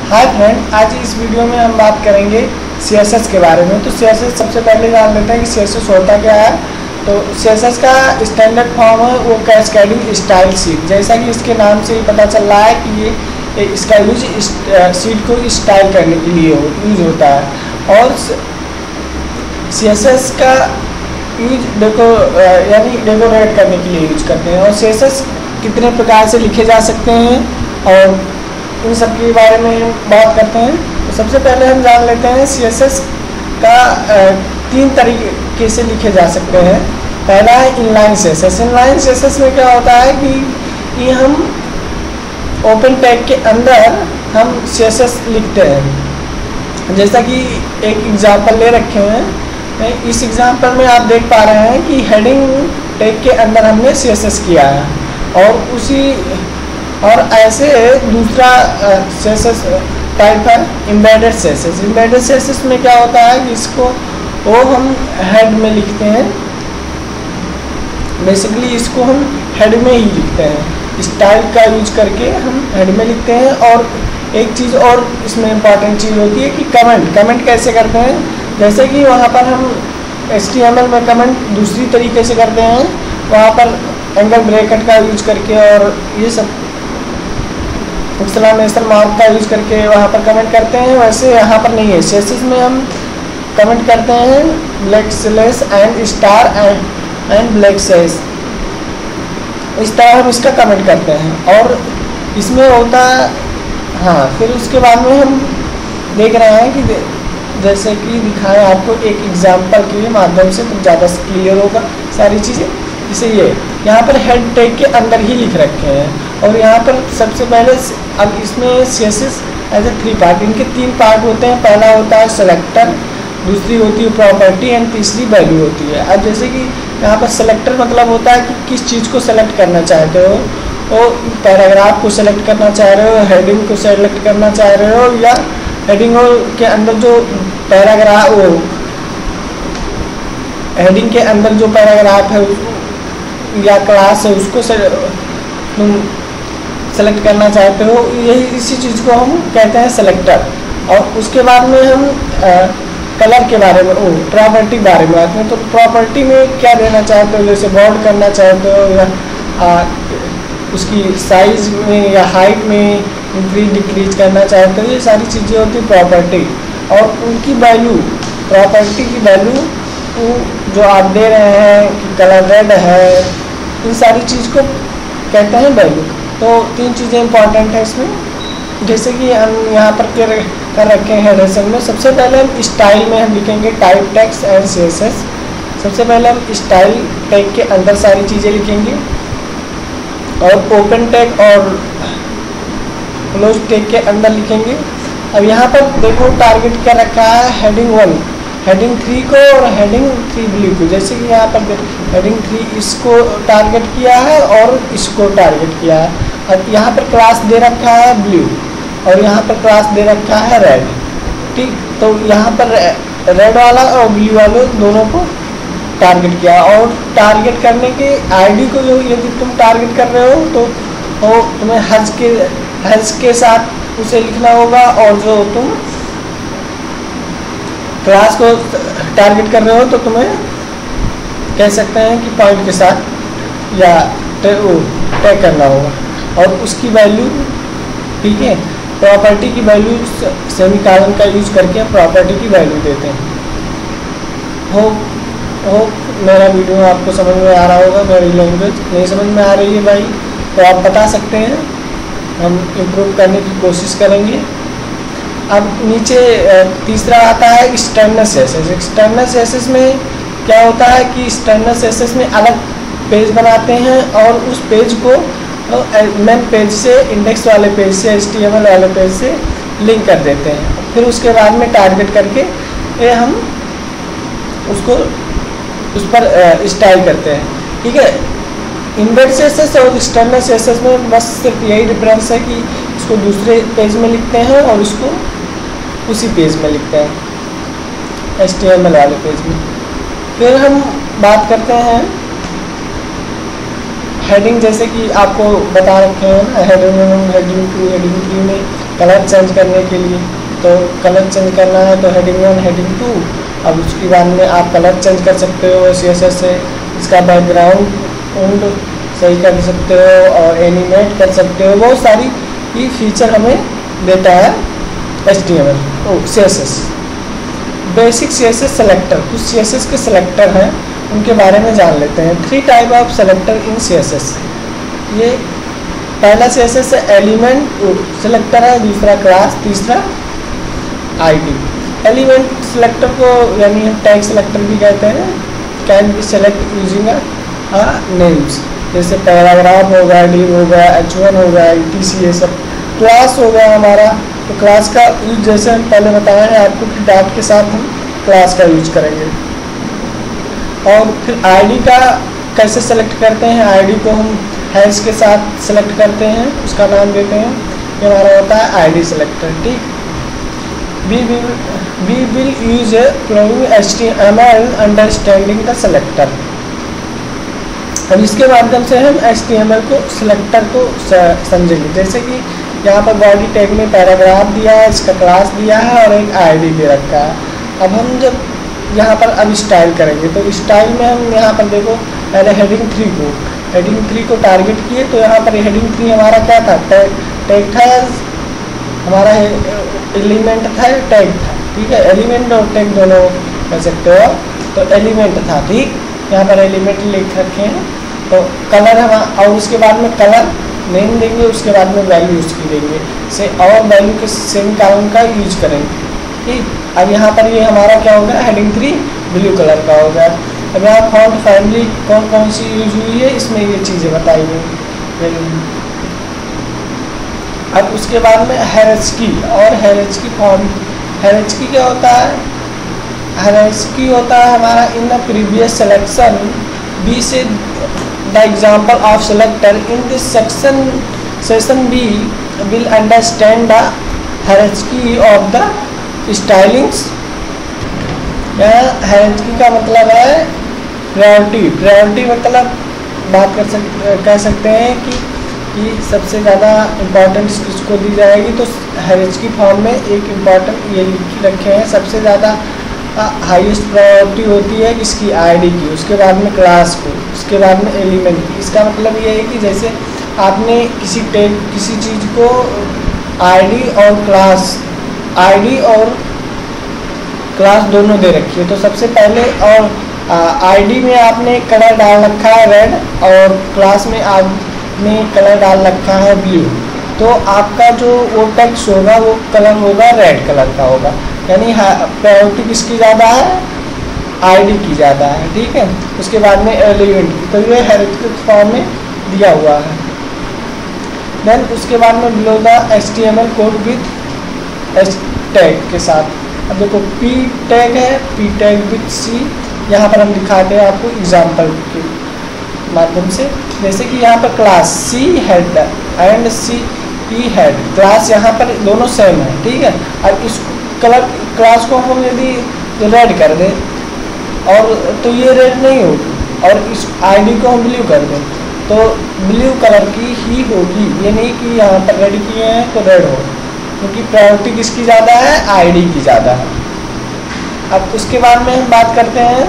Hi friend, आज इस video में हम बात करेंगे CSS के बारे में। तो CSS सबसे पहले जान लेते हैं कि CSS होता क्या है। तो CSS का स्टैंडर्ड फॉर्म है वो कैस्केडिंग स्टाइल शीट। जैसा कि इसके नाम से ही पता चल रहा है कि ये इसका यूज शीट को स्टाइल करने के लिए यूज होता है। और CSS का यूज यानी डेकोरेट करने के लिए यूज करते हैं। और CSS कितने प्रकार से लिखे जा सकते हैं और इन सब के बारे में बात करते हैं। तो सबसे पहले हम जान लेते हैं CSS का 3 तरीके से लिखे जा सकते हैं। पहला है इनलाइन CSS। इनलाइन CSS में क्या होता है कि हम ओपन टैग के अंदर हम CSS लिखते हैं। जैसा कि एक एग्जांपल ले रखे हैं, इस एग्जांपल में आप देख पा रहे हैं कि हेडिंग टैग के अंदर हमने CSS किया है। और ऐसे दूसरा CSS टाइप है एम्बेडेड CSS। एम्बेडेड CSS में क्या होता है कि इसको हम हेड में लिखते हैं। बेसिकली इसको हम हेड में ही लिखते हैं, स्टाइल का यूज करके हम हेड में लिखते हैं। और एक चीज़ और इसमें इम्पॉर्टेंट चीज़ होती है कि कमेंट कैसे करते हैं। जैसे कि वहाँ पर हम HTML में कमेंट दूसरी तरीके से करते हैं, वहाँ पर एंगल ब्रैकेट का यूज करके और ये सब एक्सक्लेमेशन मार्क का यूज करके वहाँ पर कमेंट करते हैं। वैसे यहाँ पर नहीं है। CSS में हम कमेंट करते हैं black slash and star and black slash, इस तरह हम इसका कमेंट करते हैं। और इसमें होता है फिर उसके बाद में हम देख रहे हैं कि जैसे कि दिखाएं आपको एक एग्जांपल के माध्यम से, तो ज़्यादा क्लियर होगा सारी चीज़ें। जैसे ये यहाँ पर हेड टैग के अंदर ही लिख रखे हैं। और यहाँ पर सबसे पहले अब इसमें CSS एज ए 3 पार्ट, इनके 3 पार्ट होते हैं। पहला होता है सेलेक्टर, दूसरी होती है प्रॉपर्टी एंड तीसरी वैल्यू होती है। अब जैसे कि यहाँ पर सेलेक्टर मतलब होता है कि किस चीज़ को सेलेक्ट करना चाहते हो। तो पैराग्राफ को सेलेक्ट करना चाह रहे हो, हेडिंग को सेलेक्ट करना चाह रहे हो, या हेडिंग के अंदर जो पैराग्राफ हेडिंग के अंदर जो पैराग्राफ है या क्लास है उसको तुम सेलेक्ट करना चाहते हो। यही इसी चीज़ को हम कहते हैं सेलेक्टर। और उसके बाद में हम कलर के बारे में प्रॉपर्टी बारे में आते हैं। तो प्रॉपर्टी में क्या देना चाहते हो, जैसे बॉर्ड करना चाहते हो या उसकी साइज में या हाइट में इंक्रीज डिक्रीज करना चाहते हो, ये सारी चीज़ें होती है प्रॉपर्टी। और उनकी वैल्यू, प्रॉपर्टी की वैल्यू जो आप दे रहे हैं कि कलर रेड है, इन सारी चीज़ को कहते हैं वैल्यू। तो 3 चीज़ें इंपॉर्टेंट है इसमें। जैसे कि हम यहाँ पर कर रखे हैं रेसन में। सबसे पहले हम स्टाइल में हम लिखेंगे टाइप टेक्स्ट एंड CSS। सबसे पहले हम स्टाइल टैग के अंदर सारी चीज़ें लिखेंगे और ओपन टैग और क्लोज टैग के अंदर लिखेंगे। अब यहाँ पर देखो टारगेट क्या रखा है, हेडिंग 1, हेडिंग 3 को और हेडिंग 3 ब्लू को। जैसे कि यहाँ पर हेडिंग 3 इसको टारगेट किया है और इसको टारगेट किया है। अब यहाँ पर क्लास दे रखा है ब्लू और यहाँ पर क्लास दे रखा है रेड। ठीक, तो यहाँ पर रेड वाला और ब्लू वाले दोनों को टारगेट किया। और टारगेट करने के ID को जो यदि तुम टारगेट कर रहे हो तो तुम्हें हज के साथ उसे लिखना होगा। और जो तुम क्लास को टारगेट कर रहे हो तो तुम्हें कह सकते हैं कि पॉइंट के साथ या टैग करना होगा। और उसकी वैल्यू, ठीक है, प्रॉपर्टी की वैल्यू सेमीकोलन का यूज करके प्रॉपर्टी की वैल्यू देते हैं। होप मेरा वीडियो आपको समझ में आ रहा होगा। मेरी लैंग्वेज नहीं समझ में आ रही है भाई तो आप बता सकते हैं, हम इम्प्रूव करने की कोशिश करेंगे। अब नीचे तीसरा आता है एक्सटर्नल CSS। एक्सटर्नल CSS में क्या होता है कि एक्सटर्नल CSS में अलग पेज बनाते हैं और उस पेज को मेन पेज से, इंडेक्स वाले पेज से, HTML वाले पेज से लिंक कर देते हैं। फिर उसके बाद में टारगेट करके हम उसको उस पर स्टाइल करते हैं। ठीक है, इम्बेड CSS और एक्सटर्नल CSS में बस सिर्फ यही डिफरेंस है कि इसको दूसरे पेज में लिखते हैं और उसको उसी पेज में लिखते हैं, HTML वाले पेज में। फिर हम बात करते हैं हेडिंग, जैसे कि आपको बता रखे हैं हेडिंग 1, हेडिंग 2, हेडिंग 3 में कलर चेंज करने के लिए। तो कलर चेंज करना है तो हेडिंग 1 हेडिंग 2, अब उसके बाद में आप कलर चेंज कर सकते हो CSS से, इसका बैकग्राउंड सही कर सकते हो और एनिमेट कर सकते हो, बहुत सारी ये फीचर हमें देता है HTML CSS। Basic CSS selector, कुछ CSS के सेलेक्टर हैं उनके बारे में जान लेते हैं। 3 type of selector in CSS। ये पहला CSS एलिमेंट सेलेक्टर है, दूसरा क्लास, तीसरा ID। एलिमेंट सेलेक्टर को यानी टैग सेलेक्टर भी कहते हैं। Can be select using names, जैसे पैराग्राफ हो गया, div हो गया, H1 हो गया, etc। ये सब क्लास हो गया हमारा। तो क्लास का यूज जैसे हम पहले बताए हैं आपको कि डॉट के साथ हम क्लास का यूज करेंगे। और फिर ID का कैसे सेलेक्ट करते हैं, ID को हम हैश के साथ सेलेक्ट करते हैं, उसका नाम देते हैं, ये हमारा होता है ID सेलेक्टर। ठीक, we will use a following HTML understanding the selector. अब इसके माध्यम से हम HTML को सेलेक्टर को समझेंगे। जैसे कि यहाँ पर बॉडी टैग में पैराग्राफ दिया है, इसका क्लास दिया है और एक ID दे रखा है। अब हम जब यहाँ पर अब स्टाइल करेंगे तो स्टाइल में हम यहाँ पर देखो पहले हेडिंग 3 को टारगेट किए, तो यहाँ पर हेडिंग 3 हमारा क्या था, टैग था, हमारा एलिमेंट था, टैग था। ठीक है, एलिमेंट और टैग दोनों कह सकते हो। तो एलिमेंट था, ठीक, यहाँ पर एलिमेंट लिख रखे हैं। तो कलर हम और उसके बाद में कलर नेम देंगे, उसके बाद में वैल्यू उसकी देंगे से और वैल्यू के सेम कॉलम का यूज करेंगे। ठीक, अब यहाँ पर ये हमारा क्या होगा, हेडिंग 3 ब्लू कलर का होगा। अब यहाँ फॉन्ट फैमिली कौन कौन सी यूज हुई है इसमें ये चीज़ें बताई गई। अब उसके बाद में हायरार्की और हायरार्की फॉर्म। हायरार्की क्या होता है, हायरार्की होता है हमारा in the previous selection we see the example of selector in this session we will understand the hierarchy of the stylings. Hierarchy का मतलब है प्रायोरिटी मतलब बात कह सकते हैं कि सबसे ज़्यादा इम्पोर्टेंस किसको दी जाएगी। तो हायरार्की फॉर्म में एक इम्पॉर्टेंट ये लिख रखे हैं, सबसे ज़्यादा हाईएस्ट प्रायोरिटी होती है इसकी ID की, उसके बाद में क्लास को, उसके बाद में एलिमेंट की। इसका मतलब ये है कि जैसे आपने किसी चीज़ को ID और क्लास दोनों दे रखी है, तो सबसे पहले और ID में आपने कलर डाल रखा है रेड और क्लास में आपने कलर डाल रखा है ब्लू, तो आपका जो वो टेक्स्ट होगा वो कलर होगा रेड कलर का होगा। यानी प्रायोरिटी किसकी ज़्यादा है, ID की ज़्यादा है। ठीक है, उसके बाद में एलिमेंट की, तो ये हायरार्की फॉर्म में दिया हुआ है। देन उसके बाद में below the HTML code with tag के साथ। अब देखो P टैग है, P टैग विथ C, यहाँ पर हम दिखाते हैं आपको एग्जाम्पल के माध्यम से। जैसे कि यहाँ पर class C head and C P head, class यहाँ पर दोनों सेम है। ठीक है, अब इस क्लास को हम यदि रेड कर दें और तो ये रेड नहीं होगी, और इस ID को हम ब्लू कर दें तो ब्लू कलर की ही होगी। ये नहीं कि यहाँ पर रेड किए हैं तो रेड हो, क्योंकि प्रायोरिटी किसकी ज़्यादा है, ID की ज़्यादा है। अब उसके बाद में हम बात करते हैं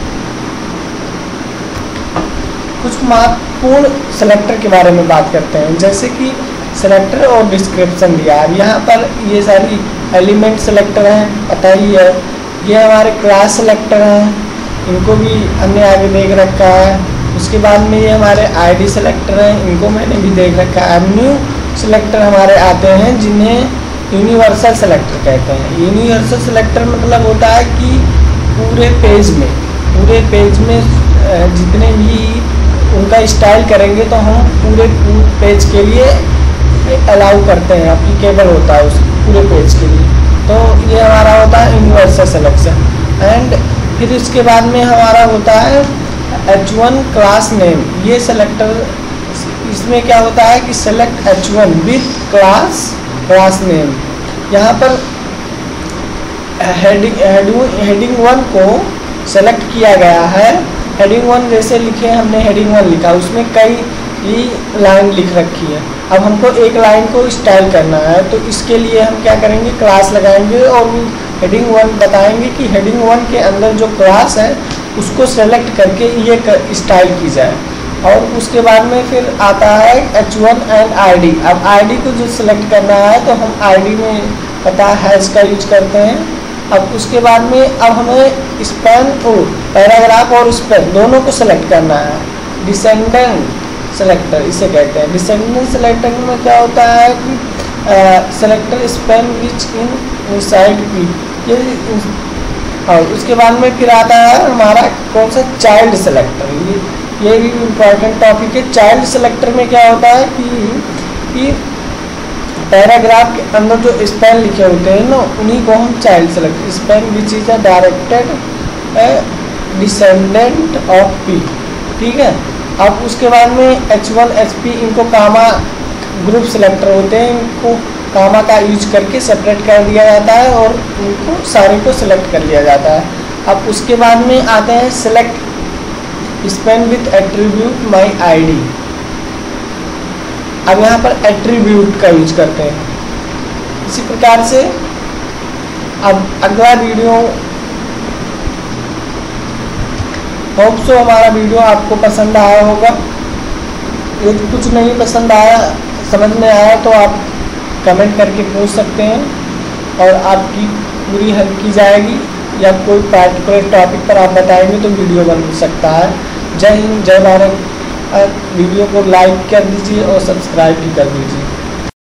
कुछ महत्वपूर्ण सेलेक्टर के बारे में बात करते हैं। जैसे कि सेलेक्टर और डिस्क्रिप्शन दिया है। यहाँ पर ये सारी एलिमेंट सेलेक्टर हैं, पता ही है। ये हमारे क्लास सेलेक्टर हैं, इनको भी हमने आगे देख रखा है। उसके बाद में ये हमारे ID सेलेक्टर हैं, इनको मैंने भी देख रखा है। न्यू सेलेक्टर हमारे आते हैं जिन्हें यूनिवर्सल सेलेक्टर कहते हैं। यूनिवर्सल सेलेक्टर मतलब होता है कि पूरे पेज में जितने भी उनका स्टाइल करेंगे तो हम पूरे पेज के लिए अलाउ करते हैं, एप्लीकेबल होता है उस पूरे पेज के लिए। तो ये हमारा होता है यूनिवर्सल सिलेक्शन। एंड फिर इसके बाद में हमारा होता है H1 क्लास नेम। ये सेलेक्टर, इसमें क्या होता है कि select H1 with class name. यहाँ पर हेडिंग 1 को सेलेक्ट किया गया है। हेडिंग 1 जैसे लिखे, हमने हेडिंग 1 लिखा, उसमें कई ये लाइन लिख रखी है। अब हमको एक लाइन को स्टाइल करना है, तो इसके लिए हम क्या करेंगे, क्लास लगाएंगे और हेडिंग 1 बताएंगे कि हेडिंग 1 के अंदर जो क्लास है उसको सेलेक्ट करके ये स्टाइल की जाए। और उसके बाद में फिर आता है H1 एंड ID। अब ID को जो सिलेक्ट करना है तो हम ID में पता है हैश का यूज करते हैं। अब उसके बाद में अब हमें स्पैन पैराग्राफ और स्पैन दोनों को सिलेक्ट करना है। डिसेंडेंट सेलेक्टर इसे कहते हैं। डिसेंडेंट सेलेक्टर में क्या होता है कि selector span which inside P, ये और उसके बाद में फिर आता है हमारा कौन सा, चाइल्ड सेलेक्टर। ये भी इम्पोर्टेंट टॉपिक है। चाइल्ड सेलेक्टर में क्या होता है कि पैराग्राफ के अंदर जो स्पैन लिखे होते हैं ना, उन्हीं को हम child select, span which is a directed descendant of P, ठीक है। अब उसके बाद में H1 HP इनको कामा ग्रुप सेलेक्टर होते हैं, इनको कामा का यूज करके सेपरेट कर दिया जाता है और इनको सारे को सिलेक्ट कर लिया जाता है। अब उसके बाद में आते हैं select span with attribute my ID। अब यहाँ पर एट्रीब्यूट का यूज करते हैं। इसी प्रकार से अब अगला वीडियो, होप सो हमारा वीडियो आपको पसंद आया होगा। यदि कुछ नहीं पसंद आया, समझ में आया, तो आप कमेंट करके पूछ सकते हैं और आपकी पूरी हेल्प की जाएगी, या कोई पार्टिकुलर टॉपिक पर आप बताएंगे तो वीडियो बन सकता है। जय हिंद, जय भारत। वीडियो को लाइक कर दीजिए और सब्सक्राइब भी कर दीजिए।